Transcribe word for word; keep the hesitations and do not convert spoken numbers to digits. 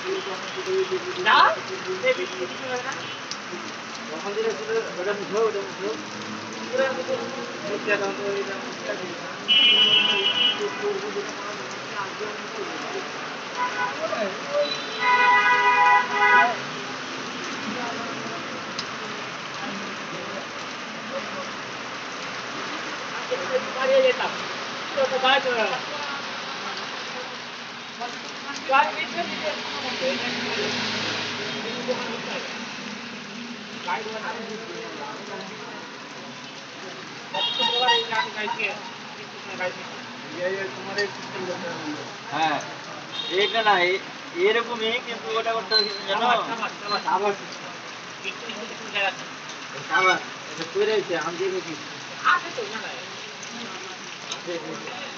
না এই বেশি কিছু হবে না ওখান থেকে শুধু ওটা মুছো ওটা মুছো পুরো মুছো মুছে দাও তো এটা মুছটা দিই বাড়িয়ে যেতাম তো গায়ে চলে গেল গায়ে মিটবে দিতে গায়ে ধোয়া না হ্যাঁ এটা না এরকমই কিন্তু ওটা করতে হবে জানো আবার আবার এটা কইরাইছে আমি দেখি আছে তো না